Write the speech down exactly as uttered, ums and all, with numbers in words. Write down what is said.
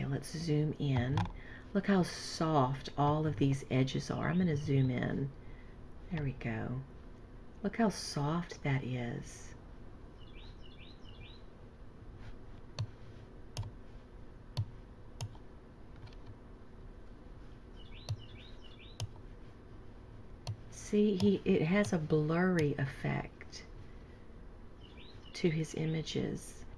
let's zoom in. Look how soft all of these edges are. I'm going to zoom in. There we go. Look how soft that is. See, he it has a blurry effect to his images.